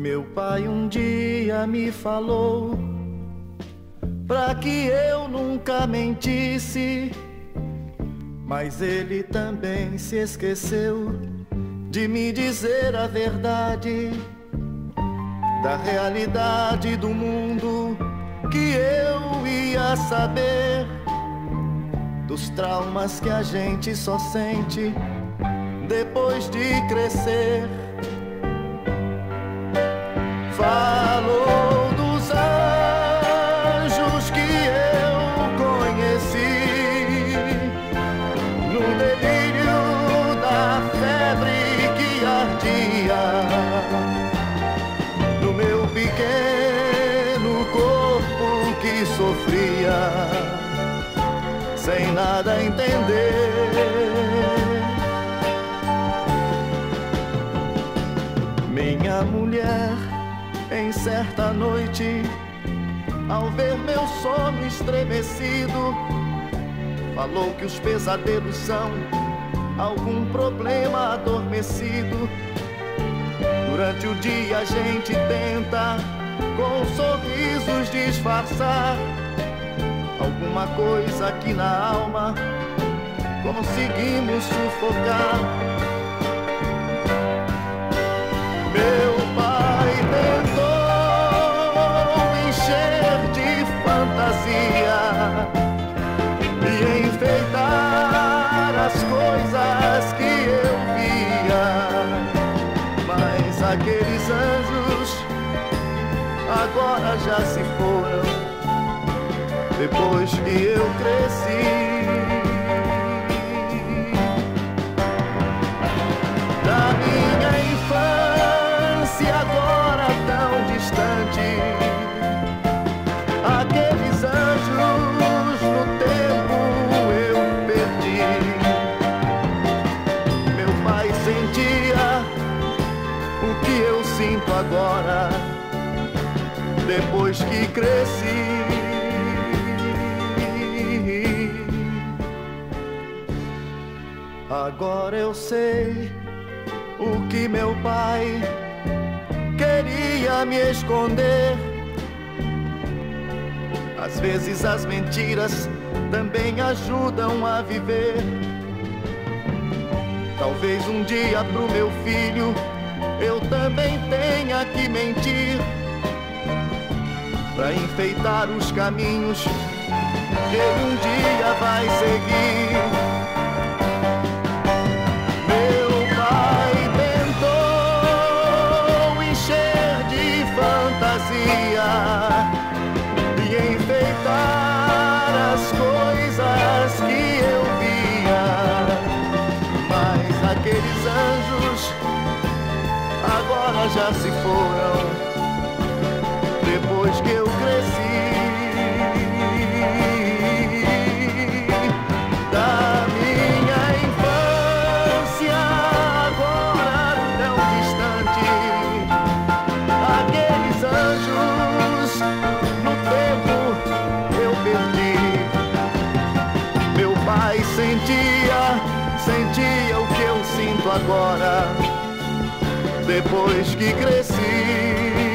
Meu pai um dia me falou pra que eu nunca mentisse, mas ele também se esqueceu de me dizer a verdade da realidade do mundo que eu ia saber, dos traumas que a gente só sente depois de crescer. Falou dos anjos que eu conheci no delírio da febre que ardia no meu pequeno corpo que sofria sem nada entender. Minha mulher, em certa noite, ao ver meu sono estremecido, falou que os pesadelos são algum problema adormecido. Durante o dia a gente tenta com sorrisos disfarçar alguma coisa que na alma conseguimos sufocar. Meu pai tentou encher de fantasia e enfeitar as coisas que eu via, mas aqueles anjos agora já se foram depois que eu cresci. Da minha infância agora tão distante, aqueles anjos no tempo eu perdi. Meu pai sentia o que eu sinto agora depois que cresci. Agora eu sei o que meu pai queria me esconder. Às vezes as mentiras também ajudam a viver. Talvez um dia pro meu filho eu também tenha que mentir, pra enfeitar os caminhos que ele um dia vai seguir. Meu pai tentou encher de fantasia e enfeitar as coisas que eu via, mas aqueles anjos agora já se foram depois que eu cresci. Da minha infância agora tão distante, aqueles anjos no tempo eu perdi. Meu pai sentia o que eu sinto agora depois que cresci.